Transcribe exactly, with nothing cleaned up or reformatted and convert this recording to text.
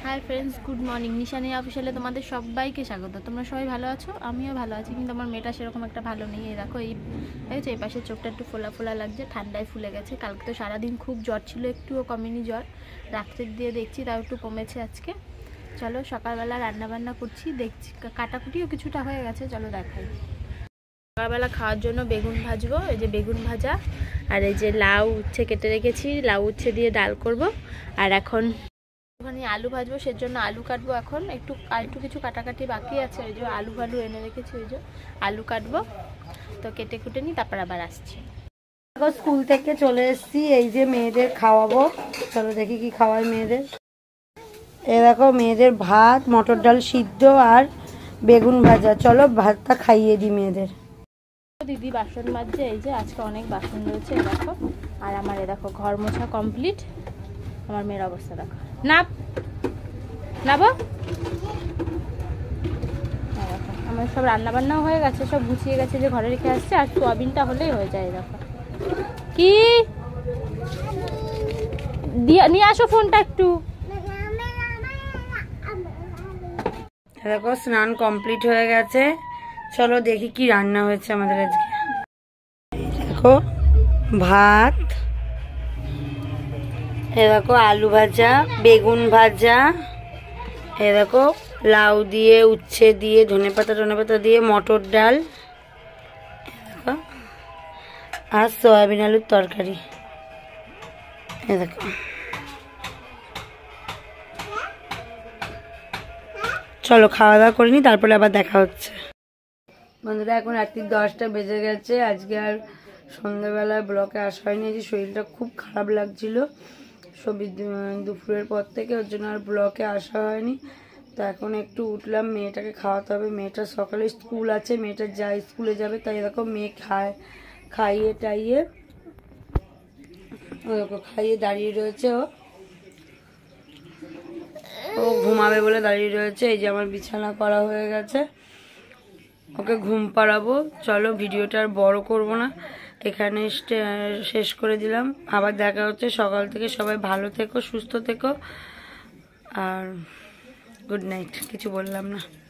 High friends, good morning. Nishani অফিসিয়ালে তোমাদের সবাইকে স্বাগত। তোমরা সবাই ভালো আছো? আমিও ভালো আছি, কিন্তু আমার মেয়েটা সেরকম একটা ভালো নেই। এই দেখো, এই দেখেছো, এই পাশে চোখটা একটু ফোলা ফোলা লাগছে, ঠান্ডায় ফুলে গেছে। কালকে তো সারাদিন খুব জ্বর ছিল, একটুও কমেনি জ্বর। রাত্রের দিয়ে দেখছি তাও একটু কমেছে আজকে। চলো সকালবেলা রান্নাবান্না করছি, দেখছি কাটাকুটিও কিছুটা হয়ে গেছে, চলো দেখাই। সকালবেলা খাওয়ার জন্য বেগুন ভাজবো, এই যে বেগুন ভাজা, আর এই যে লাউ উচ্ছে কেটে রেখেছি, লাউ উচ্ছে দিয়ে ডাল করব। আর এখন ওখানে আলু ভাজবো, সেজন্য আলু কাটবো। এখন একটু একটু কিছু কাটাকাটি বাকি আছে, ওই যে আলু ফালু এনে রেখেছি, ওই যে আলু কাটবো। তো কেটে কুটে নিই, তারপর আবার আসছি। স্কুল থেকে চলে এসেছি, এই যে মেয়েদের খাওয়াবো। চলো দেখি কি খাওয়াই মেয়েদের। এ দেখো মেয়েদের ভাত, মটর ডাল সিদ্ধ আর বেগুন ভাজা। চলো ভাতটা খাইয়ে দিই মেয়েদের। দিদি বাসন মাজছে, এই যে আজকে অনেক বাসন রয়েছে দেখো। আর আমার এ দেখো ঘর মোছা কমপ্লিট। আমার মেয়ের অবস্থা দেখো, না নাবো। আমার সব রান্না বান্নাও হয়ে গেছে, সব গুছিয়ে গেছে, যে ঘরে রেখে আসছে। আর সোয়াবিনটা হলেই হয়ে যায়। দেখো কি দিয়ে নিয়ে আসো ফোনটা একটু। দেখো স্নান কমপ্লিট হয়ে গেছে, চলো দেখি কি রান্না হয়েছে আমাদের আজকে। দেখো ভাত, এ দেখো আলু ভাজা, বেগুন ভাজা, এ দেখো লাউ দিয়ে উচ্ছে দিয়ে ধনেপাতা ধনেপাতা দিয়ে মটর ডাল, দেখো আর সয়াবিন আলুর তরকারি। এ দেখো চলো খাওয়া দাওয়া করিনি, তারপরে আবার দেখা হচ্ছে। বন্ধুরা এখন রাত্রি দশটা বেজে গেছে। আজকে আর সন্ধ্যাবেলায় ব্লকে আসা হয়নি, যে শরীরটা খুব খারাপ লাগছিল সবই দুপুরের পর থেকে, ওর জন্য আর ব্লকে আসা হয়নি। তো এখন একটু উঠলাম, মেয়েটাকে খাওয়াতে হবে। মেয়েটার সকালে স্কুল আছে, মেয়েটা যায় স্কুলে যাবে, তাই দেখো মেয়ে খায় খাইয়ে টাইয়ে ওকে খাইয়ে দাঁড়িয়ে রয়েছে। ও ও ঘুমাবে বলে দাঁড়িয়ে রয়েছে। এই যে আমার বিছানা করা হয়ে গেছে, ওকে ঘুম পাড়াবো। চলো ভিডিওটা আর বড় করবো না, এখানে শেষ করে দিলাম। আবার দেখা হচ্ছে সকাল থেকে। সবাই ভালো থেকো, সুস্থ থেকো, আর গুড নাইট। কিছু বললাম না।